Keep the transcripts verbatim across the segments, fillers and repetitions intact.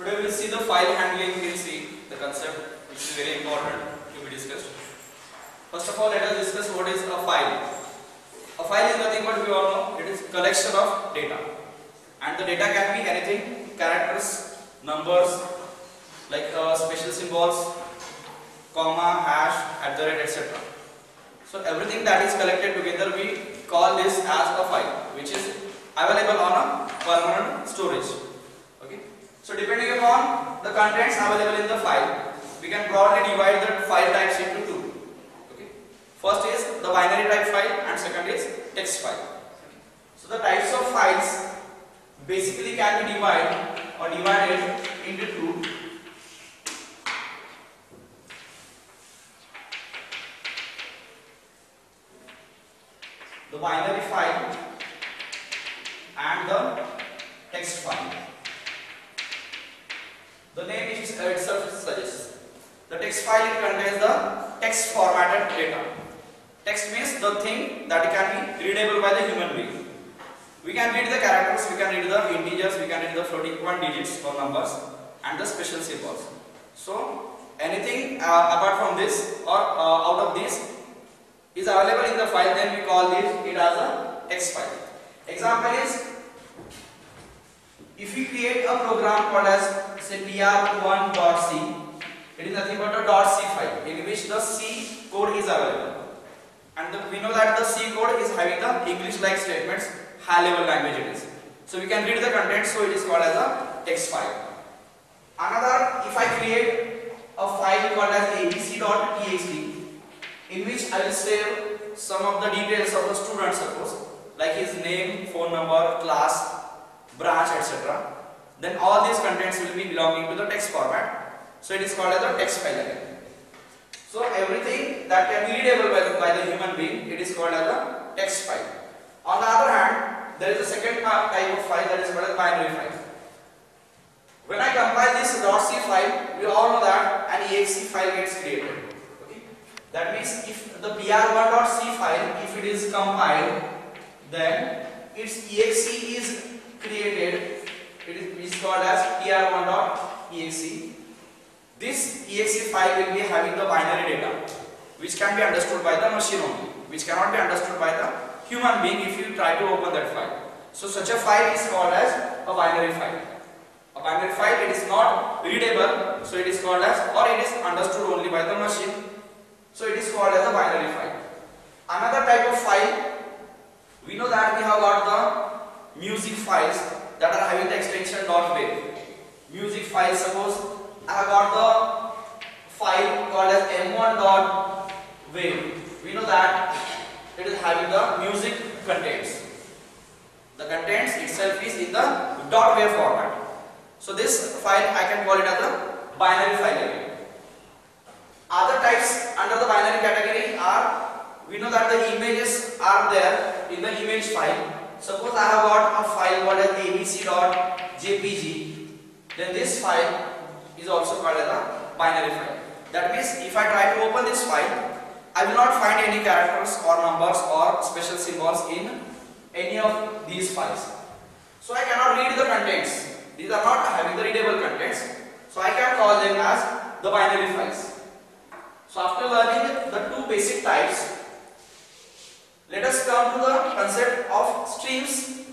Today we will see the file handling in C, the concept which is very important to be discussed. First of all, let us discuss what is a file. A file is nothing but we all know it is collection of data, and the data can be anything: characters, numbers, like uh, special symbols, comma, hash, at the rate, et cetera. So everything that is collected together we call this as a file, which is available on a permanent storage. Okay. So depending upon the contents available in the file, we can broadly divide the file types into two. Okay. First is the binary type file and second is text file. So the types of files basically can be divided or divided into two. The binary file and the text file. The name itself suggests. The text file it contains the text formatted data. Text means the thing that can be readable by the human being. We can read the characters, we can read the integers, we can read the floating point digits or numbers and the special symbols. So anything uh, apart from this or uh, out of this is available in the file, then we call this it as a text file. Example is, if we create a program called as say P R one dot C, it is nothing but a .c file in which the C code is available, and the, we know that the C code is having the English-like statements, high-level language it is. So we can read the content, so it is called as a text file. Another, if I create a file called as A B C dot T X T, in which I will save some of the details of the student, suppose, like his name, phone number, class, branch, et cetera. Then all these contents will be belonging to the text format. So it is called as a text file again. So everything that can be readable by the, by the human being, it is called as a text file. On the other hand, there is a second type of file that is called as binary file. When I compile this .c file, we all know that an E X E file gets created. That means if the P R one dot C file, if it is compiled, then its E X E is created. It is called as P R one dot E X E. This E X E file will be having the binary data, which can be understood by the machine only, which cannot be understood by the human being if you try to open that file. So such a file is called as a binary file. A binary file, it is not readable, so it is called as, or it is understood only by the machine. So it is called as a binary file. Another type of file, we know that we have got the music files that are having the extension .wav. Music files, suppose I have got the file called as m one dot wav. We know that it is having the music contents. The contents itself is in the .wav format. So this file I can call it as a binary file again. Other types under the binary category are, we know that the images are there in the image file. Suppose I have got a file called as A B C dot J P G, then this file is also called as a binary file. That means if I try to open this file, I will not find any characters or numbers or special symbols in any of these files. So I cannot read the contents. These are not having the readable contents. So I can call them as the binary files. So after learning the two basic types, let us come to the concept of streams.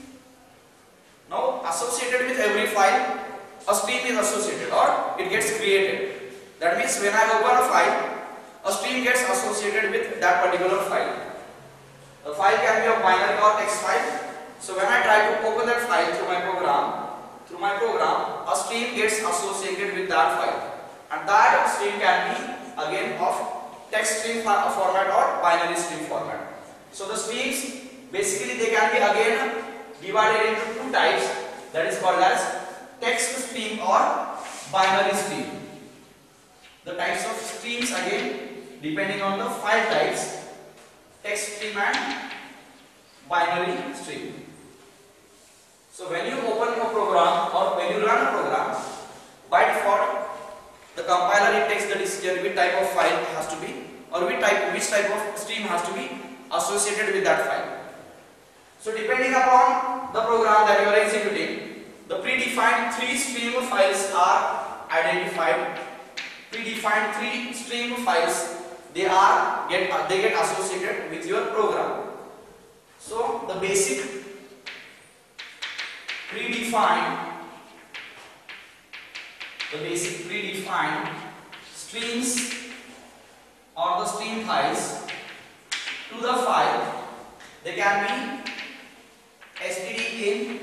Now associated with every file, a stream is associated or it gets created. That means when I open a file, a stream gets associated with that particular file. The file can be a binary or text file. So when I try to open that file through my program, through my program, a stream gets associated with that file, and that stream can be again of text string format or binary string format. So the streams basically they can be again divided into two types, that is called as text stream or binary stream. The types of streams again depending on the file types, text stream and binary stream. So when you open a program or when you run a program, by default the compiler it takes the decision which type of file has to be, or which type which type of stream has to be associated with that file. So depending upon the program that you are executing, the predefined three stream files are identified. Predefined three stream files, they are get they get associated with your program. So the basic predefined the basic predefined streams or the stream files to the file, they can be std in,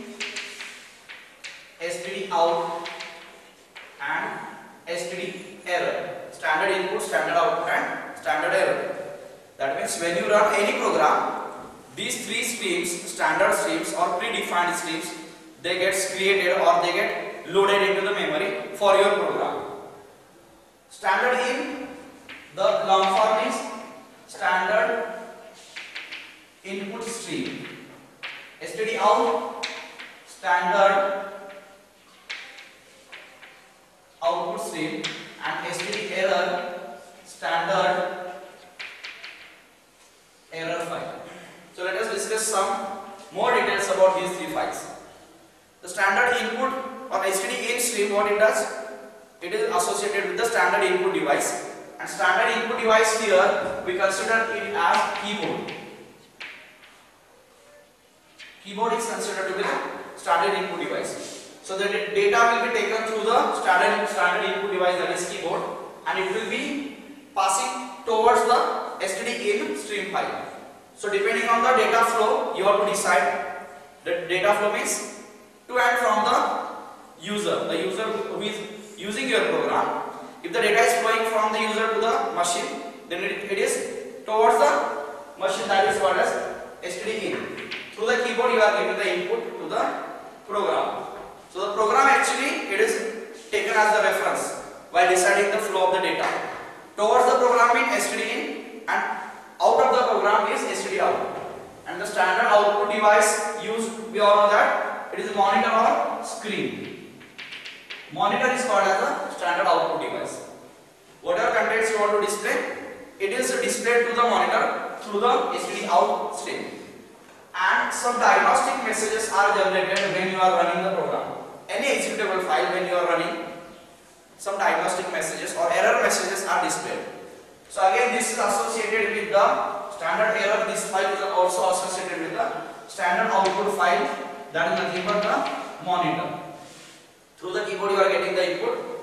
std out and std error. Standard input, standard output and standard error. That means when you run any program, these three streams, standard streams or predefined streams, they get created or they get loaded into the memory for your program. Standard in, the long form is standard input stream. Std out, standard output stream, and std error, standard error file. So let us discuss some more details about these three files. The standard input or std in stream, what it does, it is associated with the standard input device, and standard input device here we consider it as keyboard. Keyboard is considered to be the standard input device. So the data will be taken through the standard standard input device, that is keyboard, and it will be passing towards the std in stream file. So depending on the data flow, you have to decide. The data flow means to and from the user, the user who is using your program. If the data is flowing from the user to the machine, then it, it is towards the machine, that is called as std in. Through the keyboard you are giving the input to the program. So the program actually it is taken as the reference while deciding the flow of the data. Towards the program is std in and out of the program is std out. And the standard output device used, we all know that it is a monitor or screen. Monitor is called as a standard output device. Whatever contents you want to display, it is displayed to the monitor through the std out stream. And some diagnostic messages are generated when you are running the program. Any executable file, when you are running, some diagnostic messages or error messages are displayed. So again, this is associated with the standard error. This file is also associated with the standard output file, that is nothing but the monitor. Through the keyboard you are getting the input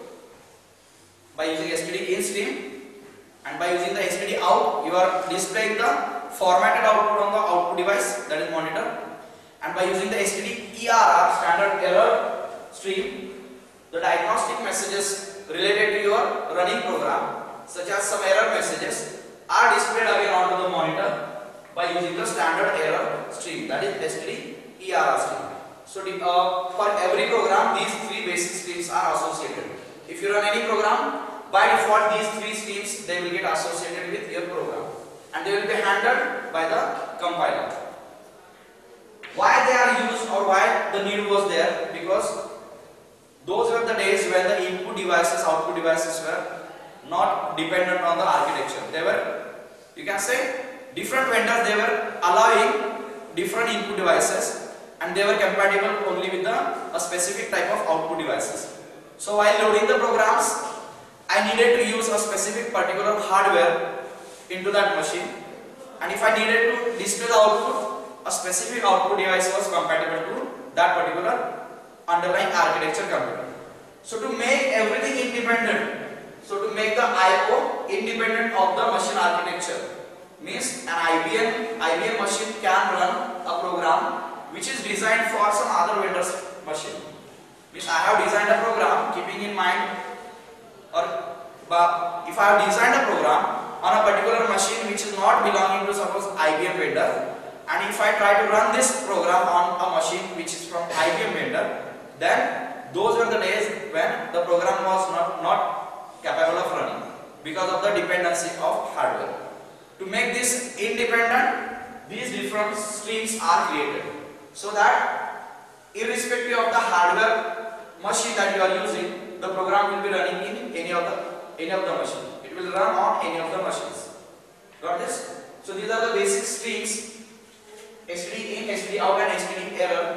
by using std in stream, and by using the std out you are displaying the formatted output on the output device, that is monitor, and by using the std err, standard error stream, the diagnostic messages related to your running program, such as some error messages, are displayed again onto the monitor by using the standard error stream, that is std err stream. So uh, for every program these three basic streams are associated. If you run any program, by default these three streams they will get associated with your program, and they will be handled by the compiler. Why they are used or why the need was there? Because those were the days when the input devices, output devices were not dependent on the architecture. They were, you can say, different vendors, they were allowing different input devices, and they were compatible only with the, a specific type of output devices. So while loading the programs, I needed to use a specific particular hardware into that machine, and if I needed to display the output, a specific output device was compatible to that particular underlying architecture computer. So to make everything independent, so to make the I O independent of the machine architecture, means an I B M I B M machine can run a program which is designed for some other vendor's machine. Means I have designed a program keeping in mind, or if I have designed a program on a particular machine which is not belonging to suppose I B M vendor, and if I try to run this program on a machine which is from I B M vendor, then those were the days when the program was not, not capable of running because of the dependency of hardware. To make this independent, these different streams are created, so that irrespective of the hardware machine that you are using, the program will be running in any of the any of the machine. It will run on any of the machines. Got this? So these are the basic streams: std in, std out, and std error.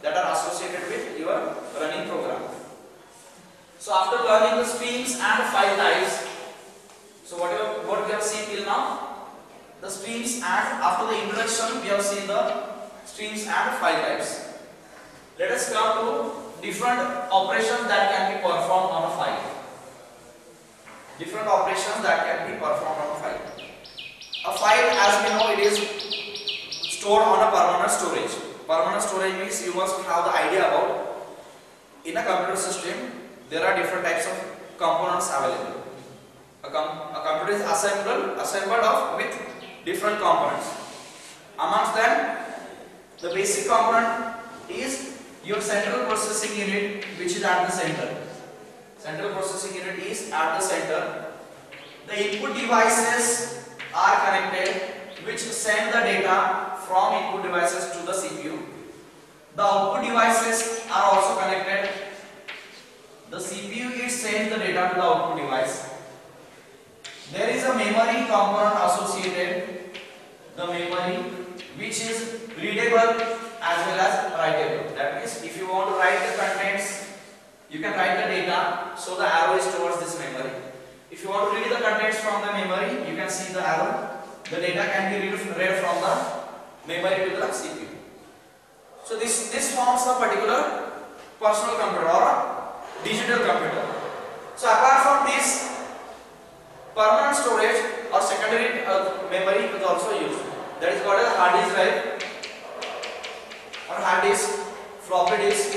that are associated with your running program. So after learning the streams and file types, so whatever what we have seen till now, the streams, and after the introduction we have seen the streams and file types. Let us come to different operations that can be performed on a file. Different operations that can be performed on a file. A file, as we know, it is stored on a permanent storage. Permanent storage means you must have the idea about, in a computer system there are different types of components available. A, com a computer is assembled assembled of with different components. Amongst them, the basic component is your central processing unit, which is at the center. Central processing unit is at the center. The input devices are connected, which send the data from input devices to the C P U. The output devices are also connected. The C P U is sends the data to the output device. There is a memory component associated. The memory, which is readable as well as writable. That means if you want to write the contents, you can write the data, so the arrow is towards this memory. If you want to read the contents from the memory, you can see the arrow. The data can be read, read from the memory to the C P U. So this, this forms a particular personal computer or a digital computer. So apart from this, permanent storage or secondary uh, memory is also used. That is called as hard disk drive or hard disk, floppy disk,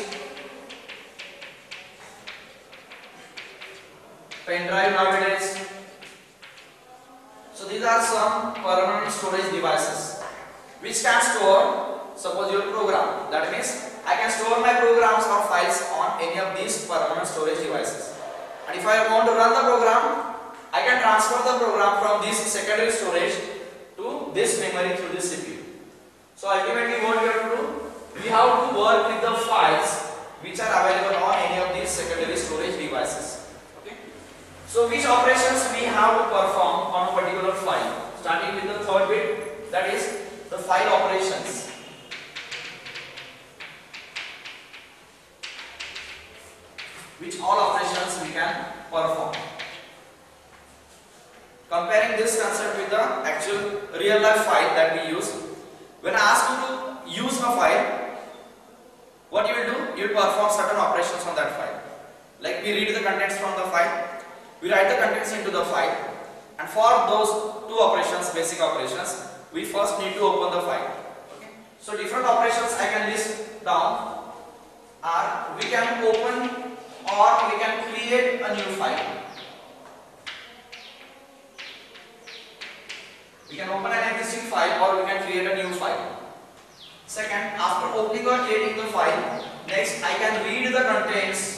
pen drive nowadays. So these are some permanent storage devices which can store, suppose your program. That means I can store my programs or files on any of these permanent storage devices. And if I want to run the program, I can transfer the program from this secondary storage to this memory through this C P U. So ultimately what we have to do, we have to work with the files which are available on any of these secondary storage devices. Okay. So which operations we have to perform on a particular file? Starting with the third bit, that is the file operations. Which all operations we can perform. Comparing this concept with the actual real life file that we use. When I ask you to use a file, what you will do? You will perform certain operations on that file. Like we read the contents from the file, we write the contents into the file, and for those two operations, basic operations, we first need to open the file. Okay. So different operations I can list down are, we can open or we can create a new file. We can open an existing file or we can create a new file. Second, after opening or creating the file, next I can read the contents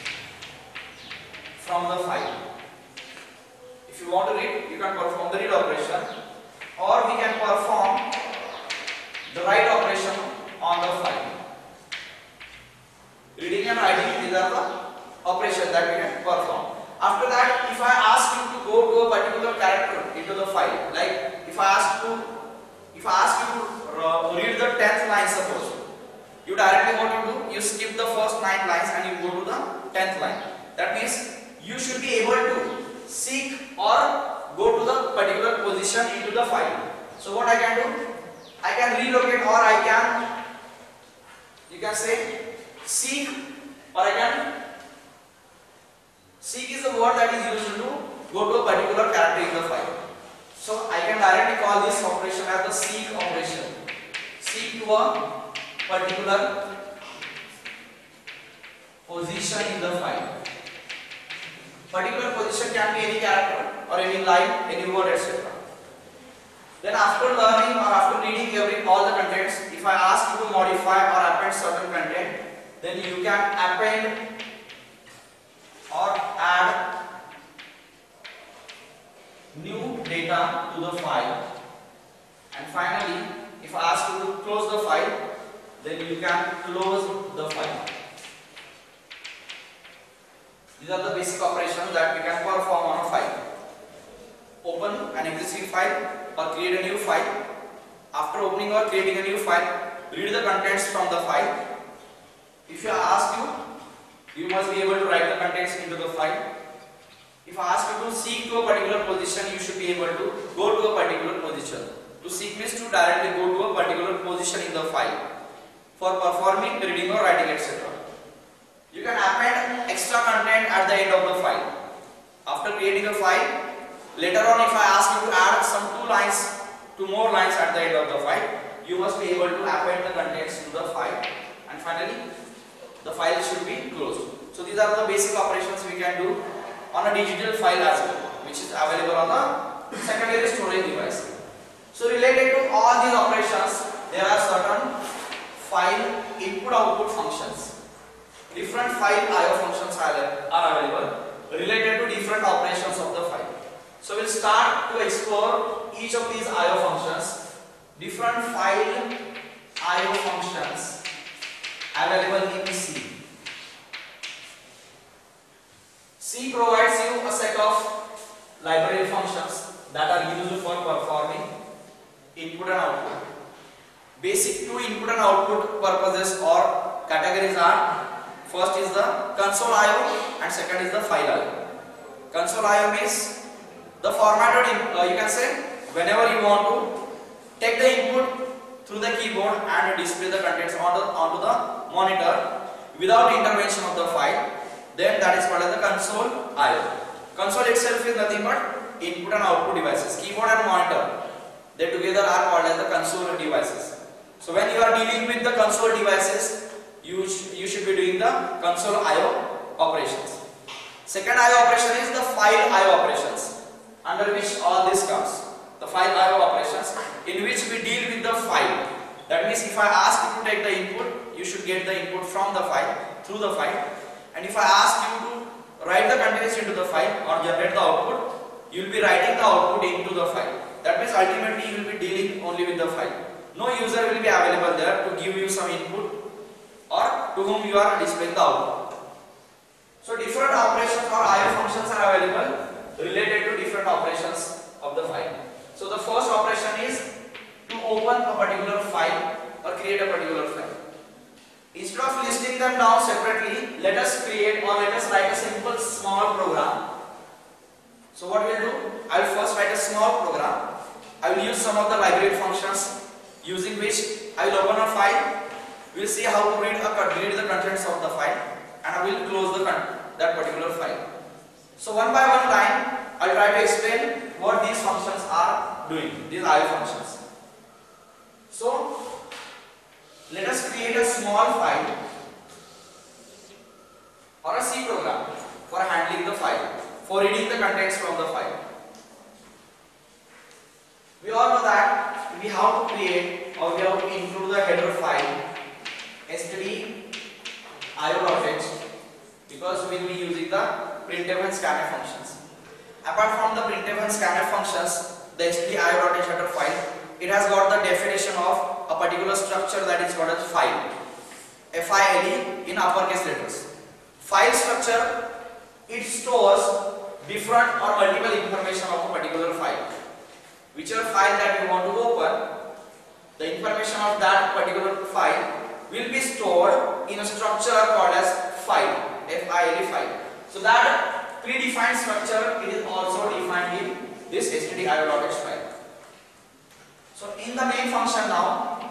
from the file. If you want to read, you can perform the read operation, or we can perform the write operation on the file. Reading and writing, these are the operations that we can perform. After that, if I ask you to go to a particular character into the file, like if I ask to, if I ask you to uh, read the tenth line, suppose, you directly what you do, you skip the first nine lines and you go to the tenth line. That means you should be able to seek or go to the particular position into the file. So what I can do, I can relocate, or I can, you can say seek, or I can, seek is a word that is used to go to a particular character in the file. So I can directly call this operation as the seek operation. Seek to a particular position in the file. Particular position can be any character or any line, any word, et cetera. Then after learning or after reading every all the contents, if I ask you to modify or append certain content, then you can append or add new data to the file. And finally, if I ask you to close the file, then you can close the file. These are the basic operations that we can perform on a file. Open an existing file or create a new file. After opening or creating a new file, read the contents from the file. If I ask you, you must be able to write the contents into the file. If I ask you to seek to a particular position, you should be able to go to a particular position. To seek means to directly go to a particular position in the file for performing reading or writing, et cetera. You can append extra content at the end of the file. After creating a file, later on if I ask you to add some two lines, two more lines at the end of the file, you must be able to append the contents to the file, and finally the file should be closed. So these are the basic operations we can do on a digital file as well, which is available on the secondary storage device. So related to all these operations, there are certain file input output functions. Different file I O functions are available related to different operations of the file. So we'll start to explore each of these I O functions. Different file I O functions available in C. C provides you a set of library functions that are used for performing input and output. Basic two input and output purposes or categories are: first is the console I O and second is the file I O. Console I O means the formatted, in, uh, you can say whenever you want to take the input through the keyboard and display the contents on the, onto the monitor without intervention of the file, then that is called as the console I O. Console itself is nothing but input and output devices. Keyboard and monitor, they together are called as the console devices. So when you are dealing with the console devices, you, sh you should be doing the console I O operations. Second I O operation is the file I O operations, under which all this comes. The file I O operations, in which we deal with the file. That means if I ask you to take the input, you should get the input from the file, through the file. And if I ask you to write the contents into the file or generate the output, you will be writing the output into the file. That means ultimately you will be dealing only with the file. No user will be available there to give you some input or to whom you are displaying the output. So different operations or I O functions are available related to different operations of the file. So the first operation is to open a particular file or create a particular file. Instead of listing them down separately, let us create or let us write a simple small program. So what we will do, I will first write a small program. I will use some of the library functions using which I will open a file. We will see how to read, a, read the contents of the file, and I will close the that particular file. So one by one line, I will try to explain what these functions are doing, these I O functions. So let us create a small file or a C program for handling the file, for reading the contents from the file. We all know that we have to create or we have to include the header file std io.h, because we will be using the printf and scanf functions. Apart from the printf and scanf functions, the std io.h header file, it has got the definition of a particular structure that is called as file. F I L E in uppercase letters. File structure, it stores different or multiple information of a particular file. Whichever file that you want to open, the information of that particular file will be stored in a structure called as file. F I L E file. So that predefined structure, it is also defined in this std io.h file. So in the main function now,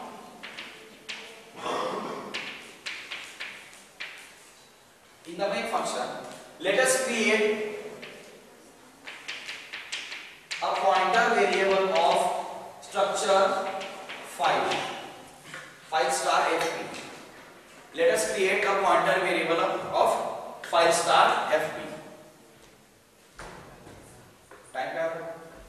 in the main function, let us create a pointer variable of structure file, file star fp. Let us create a pointer variable of file star fp. Time पे आप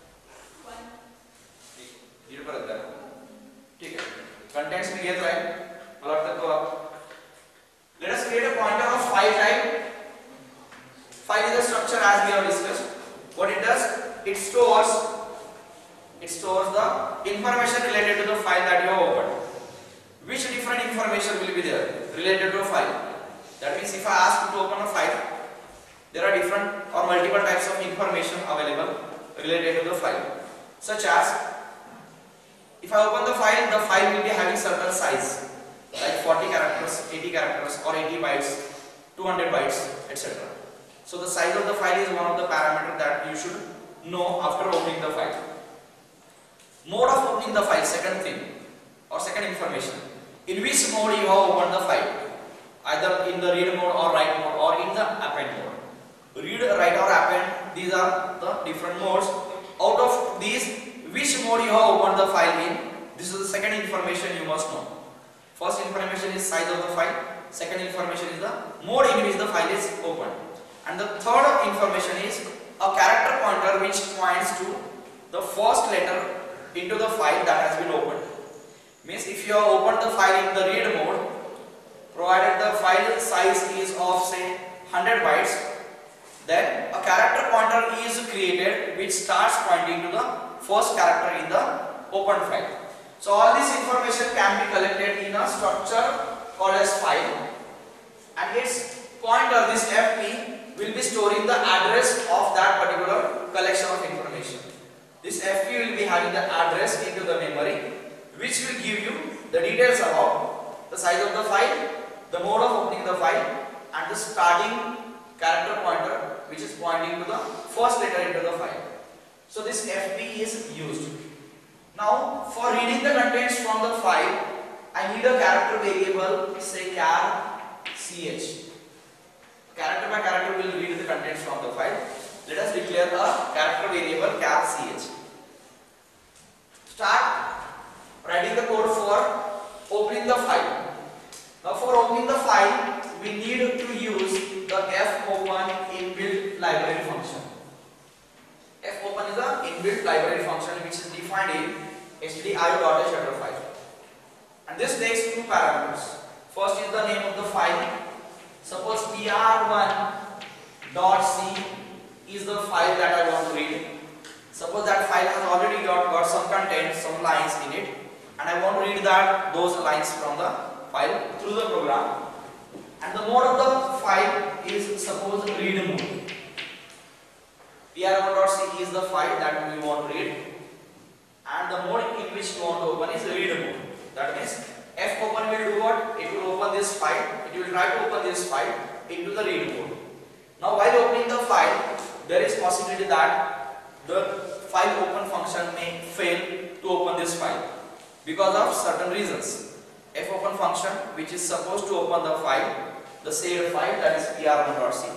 zero पर रखता है, ठीक है? Contents में ये तो है, अलग तक तो आप. Let us create a pointer of file type. File is a structure as we have discussed. What it does, it stores, it stores the information related to the file that you have opened. Which different information will be there related to a file? That means if I ask you to open a file, there are different or multiple types of information available related to the file. Such as, if I open the file, the file will be having certain size. like forty characters, eighty characters, or eighty bytes, two hundred bytes, et cetera. So the size of the file is one of the parameters that you should know after opening the file. Mode of opening the file, second thing or second information. In which mode you have opened the file? Either in the read mode or write mode or in the append mode. Read, write or append, these are the different modes. Out of these, which mode you have opened the file in? This is the second information you must know. First information is size of the file. Second information is the mode in which the file is opened. And the third information is a character pointer which points to the first letter into the file that has been opened. Means if you have opened the file in the read mode, provided the file size is of say one hundred bytes, then a character pointer is created which starts pointing to the first character in the open file. So all this information can be collected in a structure called as file, and its pointer, this F P, will be storing the address of that particular collection of information. This F P will be having the address into the memory, which will give you the details about the size of the file, the mode of opening the file, and the starting character pointer which is pointing to the first letter into the file. So this F P is used. Now for reading the contents from the file, I need a character variable, say char ch. Character by character will read the contents from the file. Let us declare a character variable char ch. Start writing the code for opening the file. Now for opening the file, we need to use the fopen inbuilt library function. Fopen is an inbuilt library function which is defined in stdio.h file. And this takes two parameters. First is the name of the file. Suppose p r one dot c is the file that I want to read. Suppose that file has already got, got some content, some lines in it, and I want to read that those lines from the file through the program. And the mode of the file is suppose read mode. p r one dot c is the file that we want to read, and the mode in which we want to open is read mode. That means fopen will do what? It will open this file. It will try to open this file into the read mode. Now while opening the file, there is possibility that the file open function may fail to open this file because of certain reasons. Fopen function, which is supposed to open the file, the said file, that is p r one dot c,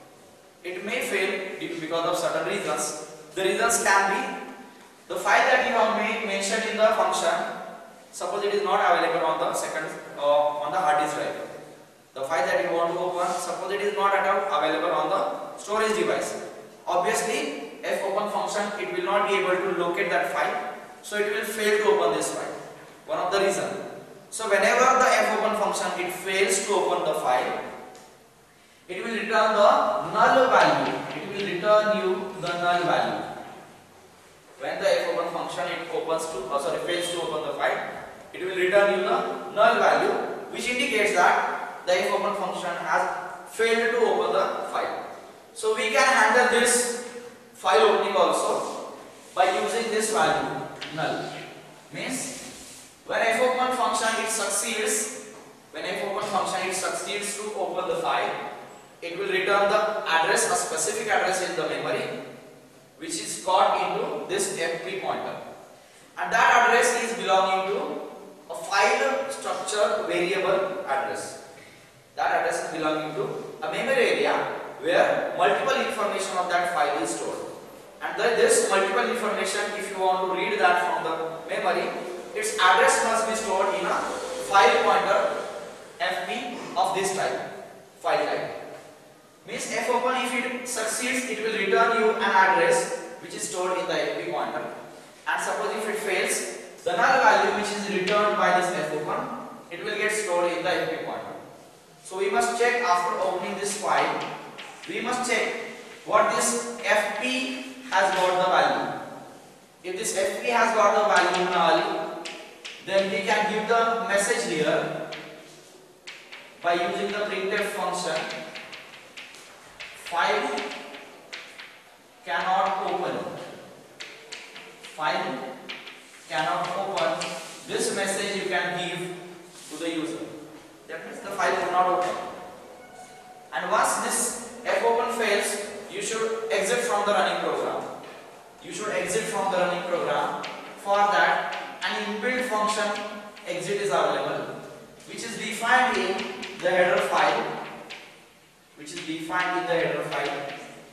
it may fail because of certain reasons. The reasons can be the file that you have made mentioned in the function. Suppose it is not available on the second uh, on the hard disk drive. The file that you want to open, suppose it is not at all available on the storage device. Obviously, fopen function, it will not be able to locate that file, so it will fail to open this file. One of the reasons. So whenever the fopen function it fails to open the file, it will return the null value. It will return you the null value. When the fopen function it opens to, oh sorry, fails to open the file, it will return you the null value, which indicates that the fopen function has failed to open the file. So we can handle this file opening also by using this value null. Means when fopen function it succeeds, when fopen function it succeeds to open the file, it will return the address, a specific address in the memory, which is got into this F P pointer, and that address is belonging to a file structure variable address. That address is belonging to a memory area where multiple information of that file is stored. And then this multiple information, if you want to read that from the memory, its address must be stored in a file pointer F P of this type, file type. Means fopen, if it succeeds, it will return you an address which is stored in the F P pointer. And suppose if it fails, the null value which is returned by this fopen, it will get stored in the F P pointer. So we must check after opening this file, we must check what this F P has got the value. If this F P has got the value null, then we can give the message here by using the printf function. File cannot open. File cannot open. This message you can give to the user. the file will not open. And once this fopen fails, you should exit from the running program. You should exit from the running program. For that, an inbuilt function exit is available, which is defined in the header file, which is defined in the header file,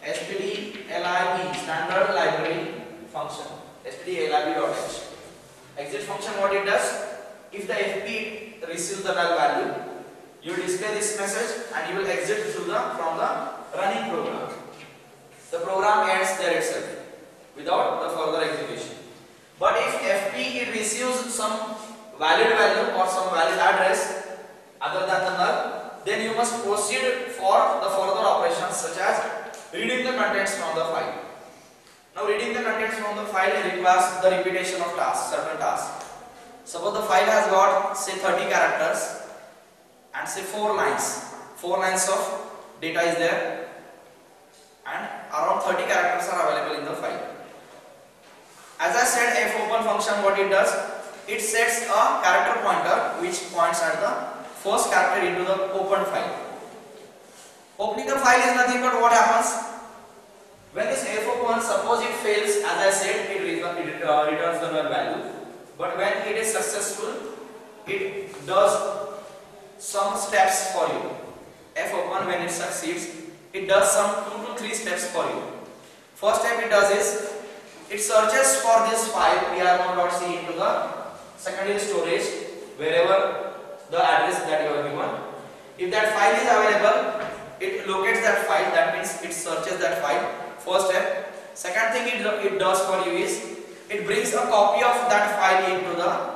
stdlib standard library function, stdlib.h. Exit function, what it does, if the F P receives the null value, you will display this message and you will exit through the from the running program. The program ends there itself without the further execution. But if F P it receives some valid value or some valid address other than the null, then you must proceed for the further operations such as reading the contents from the file. Now reading the contents from the file requires the repetition of tasks, certain tasks. Suppose the file has got say thirty characters and say four lines. Four lines of data is there and around thirty characters are available in the file. As I said, fopen function, what it does, it sets a character pointer which points at the first character into the opened file. Opening the file is nothing but what happens when this fopen, suppose it fails, as I said, it, it uh, returns the null value. But when it is successful, it does some steps for you. Fopen, when it succeeds, it does some two to three steps for you. First step it does is it searches for this file P R one dot c into the secondary storage wherever the address that you have given. If that file is available, it locates that file. That means it searches that file. First step. Second thing it, it does for you is it brings a copy of that file into the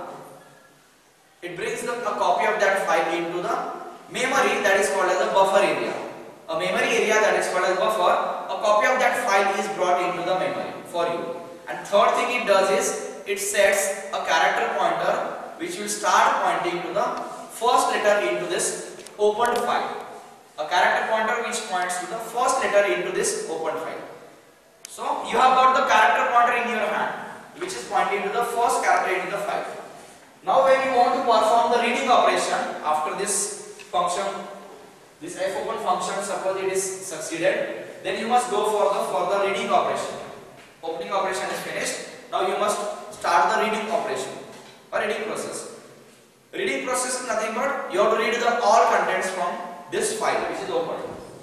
it brings the, a copy of that file into the memory that is called as a buffer area. A memory area that is called as buffer. A copy of that file is brought into the memory for you. And third thing it does is it sets a character pointer which will start pointing to the first letter into this opened file. A character pointer which points to the first letter into this opened file. So you have got the character pointer in your hand, which is pointing to the first character into the file. Now when you want to perform the reading operation after this function, this fopen function, suppose it is succeeded, then you must go for the further reading operation. Opening operation is finished. Now you must start the reading operation or reading process. Reading process is nothing but you have to read the all contents from this file which is open.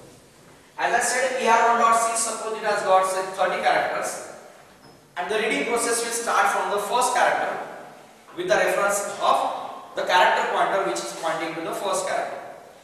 As I said, P R one dot c, suppose it has got say thirty characters, and the reading process will start from the first character with the reference of the character pointer which is pointing to the first character.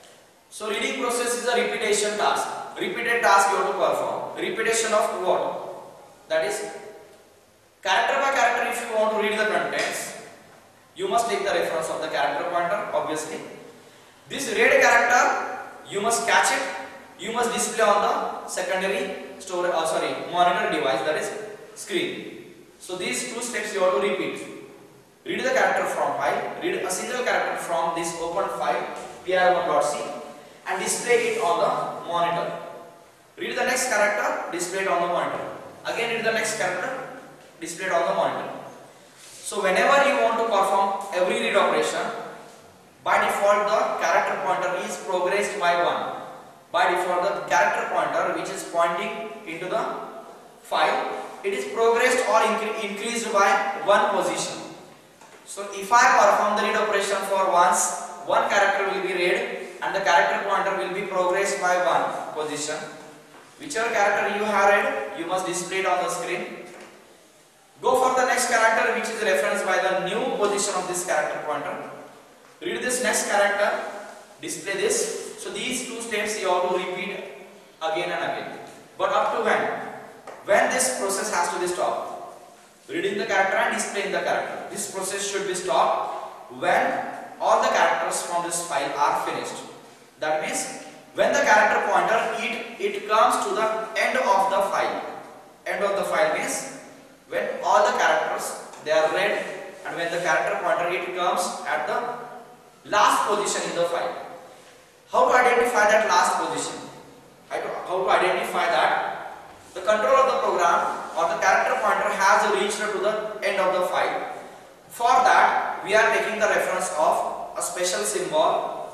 So reading process is a repetition task. Repeated task you have to perform. Repetition of what? That is character by character. If you want to read the contents, you must take the reference of the character pointer, obviously. This read character, you must catch it, you must display on the secondary storage, oh sorry, monitor device, that is screen. So these two steps you have to repeat. Read the character from file, read a single character from this open file P R one dot c and display it on the monitor. Read the next character, display it on the monitor. Again read the next character, display it on the monitor. So whenever you want to perform every read operation, by default the character pointer is progressed by one. By default the character pointer which is pointing into the file, it is progressed or incre increased by one position. So if I perform the read operation for once, one character will be read and the character pointer will be progressed by one position. Whichever character you have read, you must display it on the screen. Go for the next character which is referenced by the new position of this character pointer. Read this next character, display this. So these two steps you have to repeat again and again. But up to when? When this process has to be stopped. Reading the character and displaying the character. This process should be stopped when all the characters from this file are finished. That means when the character pointer it, it comes to the end of the file. End of the file means when all the characters they are read and when the character pointer it comes at the last position in the file. How to identify that last position? How to, how to identify that the control of the program or the character pointer has reached to the end of the file. For that we are taking the reference of a special symbol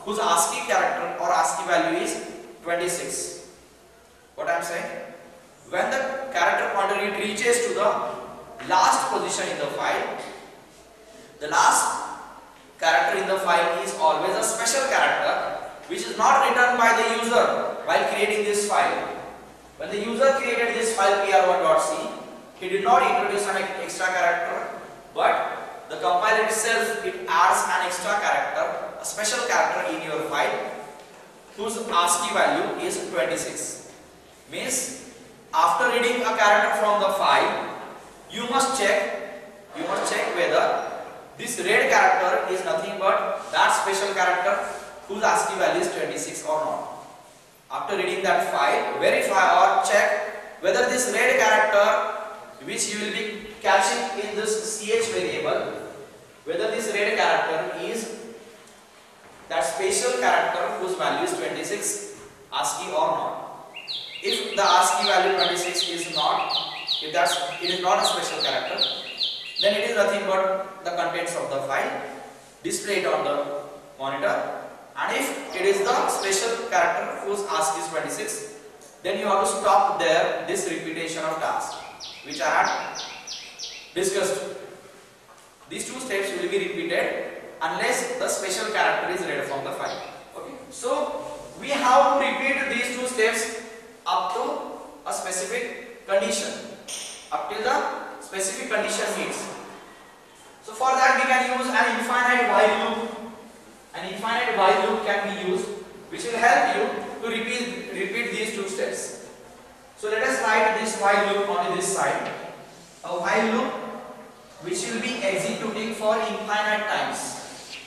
whose ASCII character or ASCII value is twenty-six. What I am saying? When the character pointer it reaches to the last position in the file, the last character in the file is always a special character which is not written by the user while creating this file. When the user created this file P R one dot C, he did not introduce an extra character, but the compiler itself it adds an extra character, a special character in your file whose ASCII value is twenty-six. Means after reading a character from the file, you must check, you must check whether this red character is nothing but that special character whose ASCII value is twenty-six or not. After reading that file, verify or check whether this red character which you will be catching in this C H variable, whether this red character is that special character whose value is twenty-six ASCII or not. If the ASCII value twenty-six is not, if that's it is not a special character, then it is nothing but the contents of the file displayed on the monitor. And if it is the special character whose ASCII is twenty-six, then you have to stop there this repetition of tasks which I had discussed. These two steps will be repeated unless the special character is read from the file. Okay. So we have to repeat these two steps up to a specific condition, up till the specific condition meets. So for that we can use an infinite while loop. An infinite while loop can be used, which will help you to repeat repeat these two steps. So let us write this while loop on this side. A while loop which will be executing for infinite times.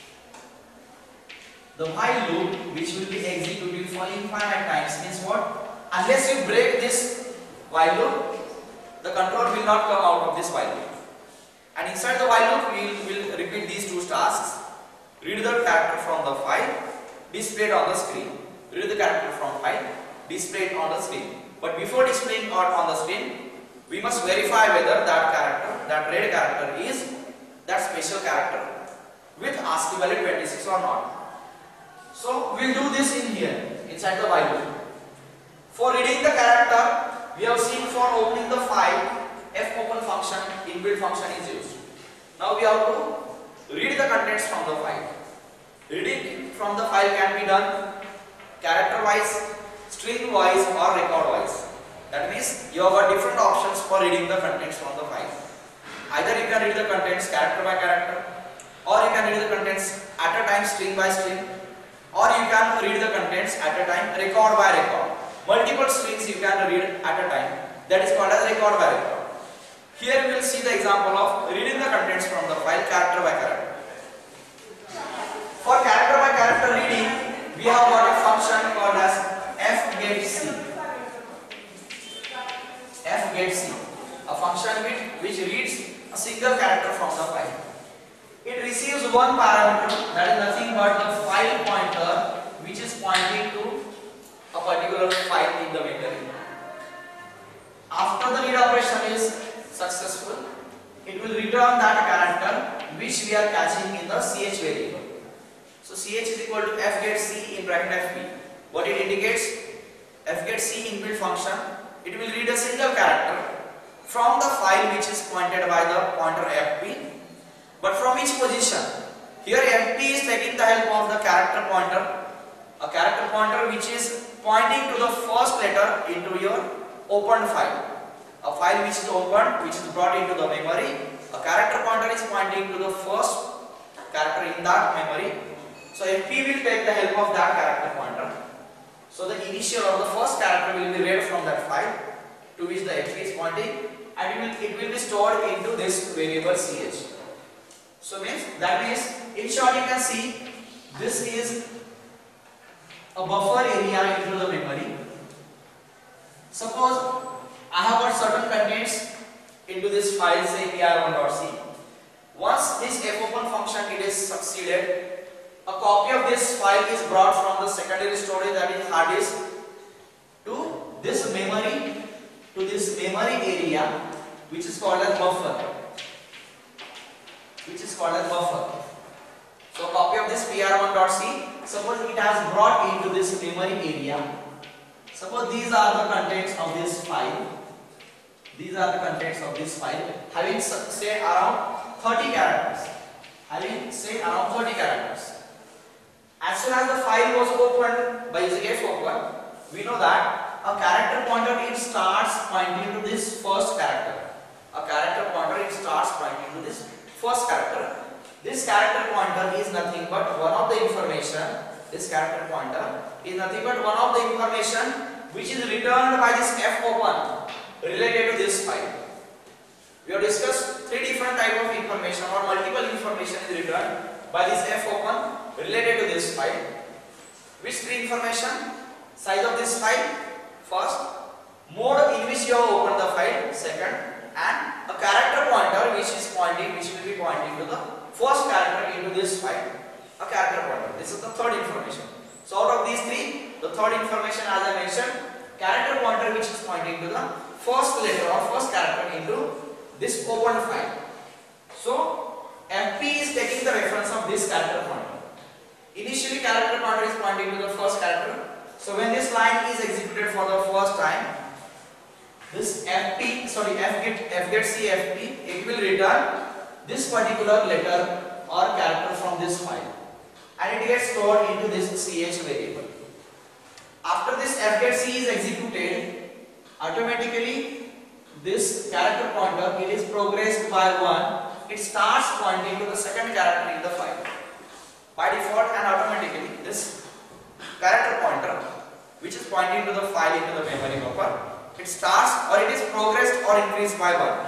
The while loop which will be executing for infinite times means what? Unless you break this while loop, the control will not come out of this while loop. And inside the while loop, we will repeat these two tasks. Read the character from the file, displayed on the screen. Read the character from file, displayed on the screen. But before displaying on the screen, we must verify whether that character, that red character is that special character with ASCII value twenty-six or not. So we will do this in here, inside the while loop. For reading the character, we have seen for opening the file, fopen function, inbuilt function is used. Now we have to read the contents from the file. Reading from the file can be done character wise, string wise or record wise. That means you have got different options for reading the contents from the file. Either you can read the contents character by character, or you can read the contents at a time string by string, or you can read the contents at a time record by record. Multiple strings you can read at a time. That is called as record by record. Here we will see the example of reading the contents from the file character by character. For character by character reading, we have got a function called as fgetC. fgetC, a function which, which reads a single character from the file. It receives one parameter, that is nothing but the file pointer, which is pointing to a particular file in the memory. After the read operation is successful, it will return that character which we are catching in the ch variable. So ch is equal to fgetC in bracket fp. What it indicates? FgetC inbuilt function. It will read a single character from the file which is pointed by the pointer fp. But from which position? Here fp is taking the help of the character pointer. A character pointer which is pointing to the first letter into your opened file. A file which is opened, which is brought into the memory. A character pointer is pointing to the first character in that memory. So fp will take the help of that character pointer. So the initial or the first character will be read from that file to which the fp is pointing, and it will, it will be stored into this variable ch. So means that means in short you can see this is a buffer area into the memory. Suppose I have got certain contents into this file, say P R one dot C. Once this fopen function it is succeeded, a copy of this file is brought from the secondary storage, that is hard disk, to this memory, to this memory area which is called as buffer. Which is called as buffer. So a copy of this P R one dot C suppose it has brought into this memory area. Suppose these are the contents of this file. These are the contents of this file having say around thirty characters. Having say around thirty characters. As soon as the file was opened by using F open, we know that a character pointer it starts pointing to this first character. A character pointer it starts pointing to this first character. This character pointer is nothing but one of the information. This character pointer is nothing but one of the information which is returned by this F open related to this file. We have discussed three different type of information or multiple information is returned by this F open related to this file. Which three information? Size of this file, first, mode in which you have opened the file, second, and a character pointer which is pointing, which will be pointing to the first character into this file. A character pointer. This is the third information. So out of these three, the third information as I mentioned, character pointer which is pointing to the first letter or first character into this opened file. So F P is taking the reference of this character pointer. Initially character pointer is pointing to the first character. So when this line is executed for the first time, this F P, sorry, F get F get C F P, it will return this particular letter or character from this file, and it gets stored into this C H variable. After this F get C is executed, automatically this character pointer it is progressed by one. It starts pointing to the second character in the file. By default and automatically, this character pointer which is pointing to the file into the memory buffer, it starts or it is progressed or increased by one.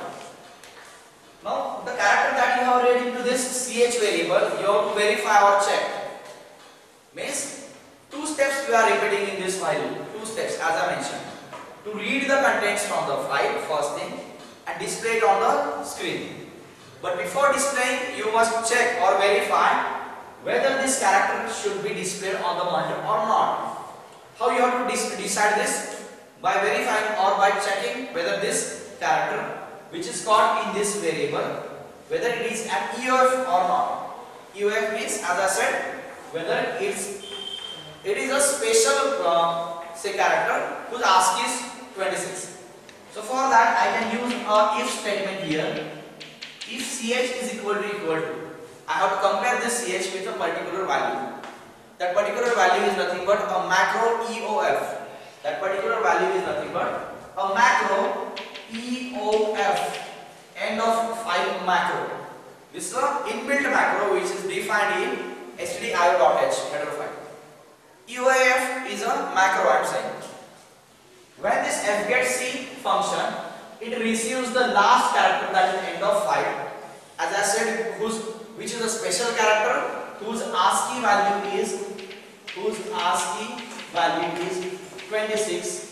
Now the character that you have read into this C H variable, you have to verify or check. Means two steps we are repeating in this file. Two steps as I mentioned. To read the contents from the file, first thing, and display it on the screen. But before displaying, you must check or verify whether this character should be displayed on the monitor or not. How you have to decide this? By verifying or by checking whether this character which is called in this variable, whether it is an E O F or not. E O F means, as I said, whether it's it is a special uh, say character whose ASCII is twenty-six. So for that I can use a if statement here. If C H is equal to equal to, I have to compare this C H with a particular value. That particular value is nothing but a macro E O F. That particular value is nothing but a macro E O F, end of file macro. This is an inbuilt macro which is defined in stdio.h header file. E O F is a macro I am saying. When this fgetC function, it receives the last character, that is end of file. As I said, whose which is a special character whose ASCII value is whose ASCII value is twenty-six.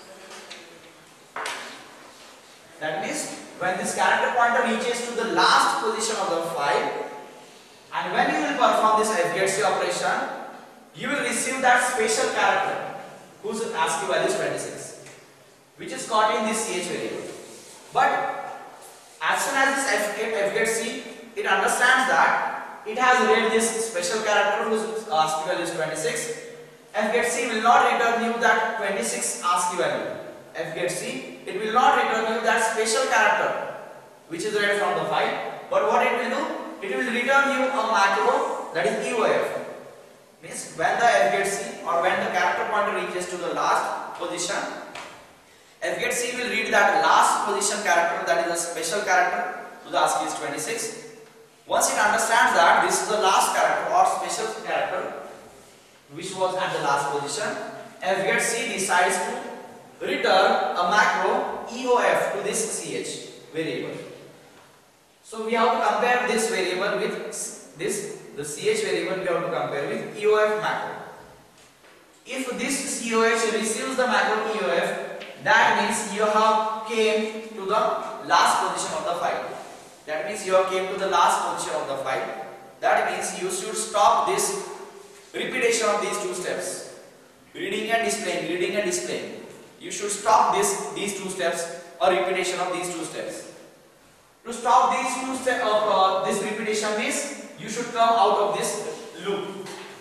That means when this character pointer reaches to the last position of the file, and when you will perform this fgetC operation, you will receive that special character whose ASCII value is twenty-six, which is caught in this C H variable. But as soon as this fgetC, it understands that it has read this special character whose ASCII value is twenty-six. fgetC will not return you that twenty-six ASCII value. fgetC, it will not return you that special character which is read from the file. But what it will do? It will return you a macro, that is E O F. Means when the fgetC or when the character pointer reaches to the last position, fgetC will read that last position character, that is a special character whose ASCII is twenty-six. Once it understands that this is the last character or special character which was at the last position, fgetC decides to return a macro E O F to this C H variable. So we have to compare this variable with this, the C H variable we have to compare with E O F macro. If this C O H receives the macro E O F, that means you have came to the last position of the file. That means you have came to the last position of the file. That means you should stop this repetition of these two steps. Reading and displaying, reading and displaying. You should stop this these two steps or repetition of these two steps. To stop these two steps of uh, this repetition means you should come out of this loop.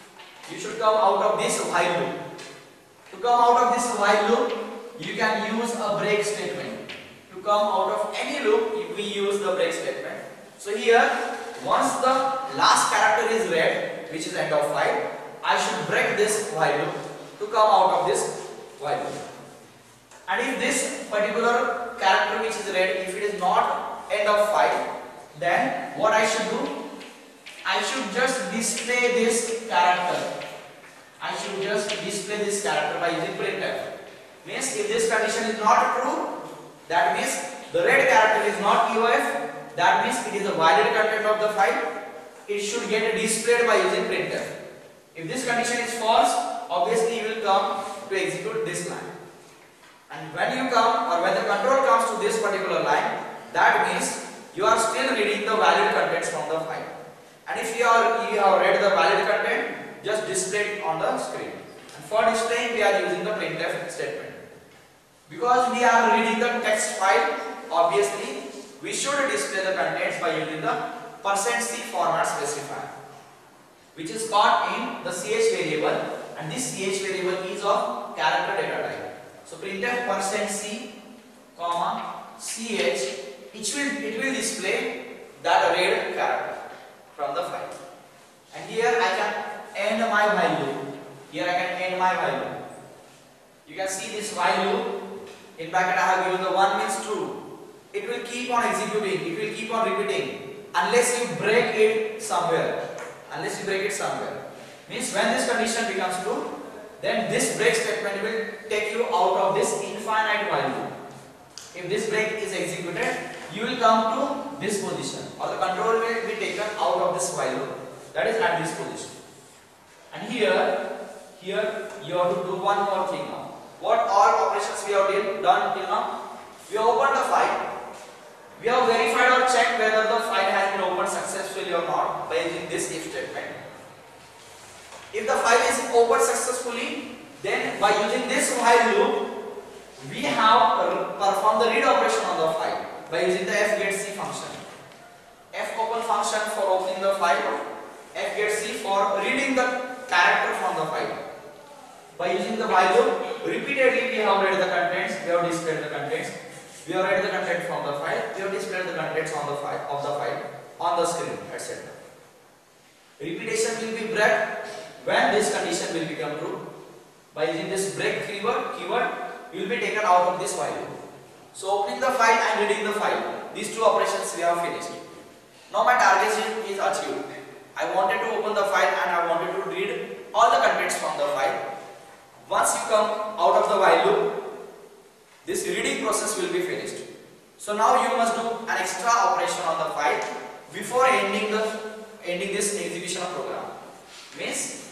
you should come out of this while loop. To come out of this while loop, you can use a break statement. To come out of any loop, we use the break statement. So here, once the last character is read, which is end of file, I should break this while loop to come out of this while loop. And if this particular character which is read, if it is not end of file, then what I should do? I should just display this character. I should just display this character by using printf. Means if this condition is not true, that means the read character is not E O F, that means it is a valid content of the file. It should get displayed by using printf. If this condition is false, obviously you will come to execute this line. And when you come, or when the control comes to this particular line, that means you are still reading the valid contents from the file. And if you are you have read the valid content, just display it on the screen. And for displaying, we are using the printf statement. Because we are reading the text file, obviously we should display the contents by using the percent %c format specifier, which is caught in the ch variable, and this ch variable is of character data type. So printf percent %c comma ch, it will it will display that read character from the file. And here I can end my while loop. Here I can end my while loop. You can see this while loop. In bracket I have given the one means true. It will keep on executing. It will keep on repeating unless you break it somewhere. Unless you break it somewhere. Means when this condition becomes true, then this break statement will take you out of this infinite while loop. If this break is executed, you will come to this position, or the control will be taken out of this while loop. That is at this position. And here, here you have to do one more thing now. What all operations we have done till now? We have opened the file. We have verified or checked whether the file has been opened successfully or not by using this if statement. If the file is opened successfully, then by using this while loop, we have performed the read operation on the file by using the fgetc function. Fopen function for opening the file, fgetc for reading the character from the file. By using the while loop, repeatedly we have read the contents, we have displayed the contents, we have read the content from the file, we have displayed the contents on the file of the file on the screen, et cetera. Repetition will be break when this condition will become true. By using this break keyword, keyword, you will be taken out of this while loop. So opening the file and reading the file, these two operations we have finished. Now my target is achieved. I wanted to open the file and I wanted to read all the contents from the file. Once you come out of the while loop, this reading process will be finished. So now you must do an extra operation on the file before ending the ending this execution of program. Means,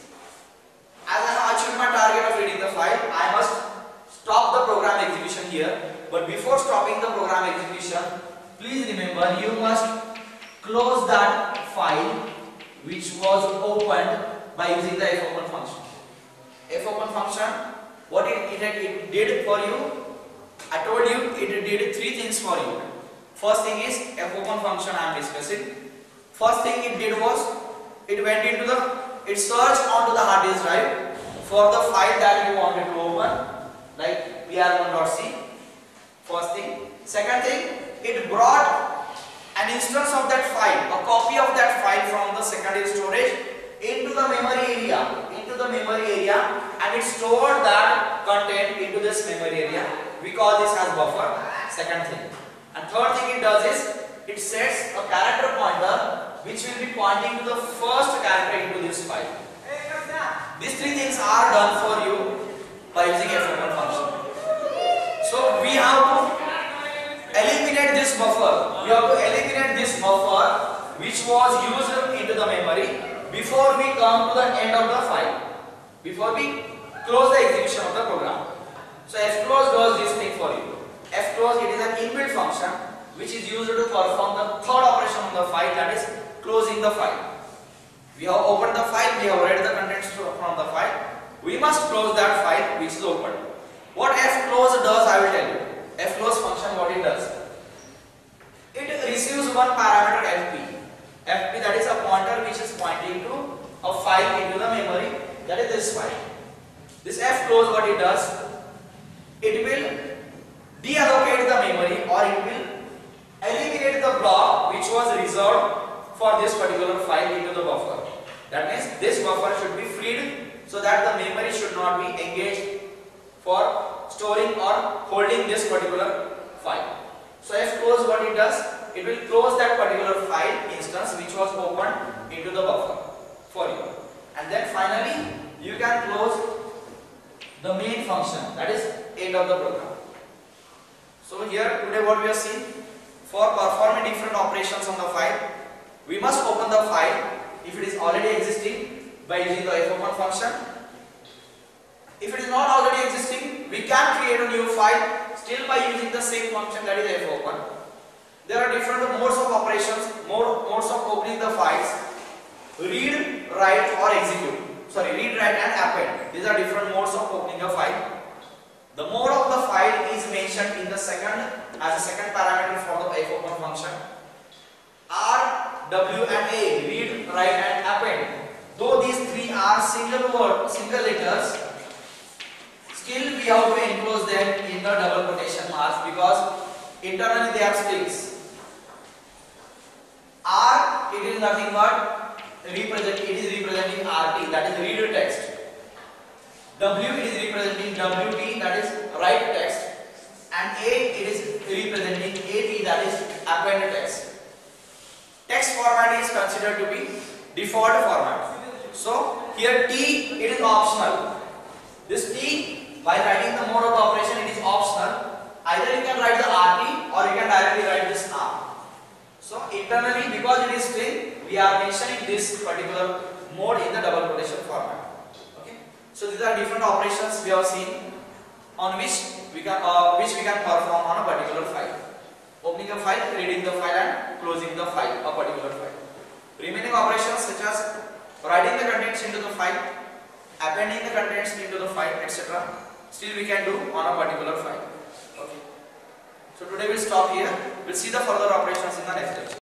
as I have achieved my target of reading the file, I must stop the program execution here. But before stopping the program execution, please remember you must close that file which was opened by using the fopen function. Fopen function, what it, it, it did for you, I told you it did three things for you. First thing is fopen function I am discussing. First thing it did was it went into the, it searched onto the hard disk drive for the file that you wanted to open, like B R one dot c. First thing. Second thing, it brought an instance of that file, a copy of that file from the secondary storage into the memory area, into the memory area, and it stored that content into this memory area. We call this as buffer. Second thing. And third thing it does is it sets a character pointer which will be pointing to the first character into this file. These three things are done for you by using fopen function. So we have to eliminate this buffer. We have to eliminate this buffer which was used into the memory before we come to the end of the file, before we close the execution of the program. So fclose does this thing for you. Fclose, it is an inbuilt function which is used to perform the third operation on the file, that is closing the file. We have opened the file, we have read the contents from the file. We must close that file which is opened. What fclose does, I will tell you. Fclose function, what it does? It receives one parameter fp. Fp, that is a pointer which is pointing to a file into the memory. That close, what it does, it will deallocate the memory, or it will eliminate the block which was reserved for this particular file into the buffer. That means this buffer should be freed so that the memory should not be engaged for storing or holding this particular file. So F close, what it does, it will close that particular file instance which was opened into the buffer for you. And then finally you can close the main function, that is end of the program. So here today what we have seen, for performing different operations on the file, we must open the file if it is already existing by using the F open function. If it is not already existing, we can create a new file still by using the same function, that is F open. There are different modes of operations, mode, modes of opening the files: read, write or execute. Sorry, read, write and append. These are different modes of opening a file. The mode of the file is mentioned in the second as a second parameter for the F open function. R, W and A, read, write and append. Though these three are single word, single letters, still we have to enclose them in the double quotation marks because internally they are strings. R, it is nothing but represent, it is representing R T, that is read text. W is representing W T, that is write text, and A it is representing A T, that is append text. Text format is considered to be default format. So here T, it is optional. This T, while writing the mode of the operation, it is optional. Either you can write the R T or you can directly write this R. So internally, because it is string, we are mentioning this particular mode in the double quotation format. So these are different operations we have seen on which we can uh, which we can perform on a particular file. Opening a file, reading the file and closing the file, a particular file. Remaining operations such as writing the contents into the file, appending the contents into the file, et cetera. Still we can do on a particular file. Okay. So today we'll stop here. We'll see the further operations in the next lecture.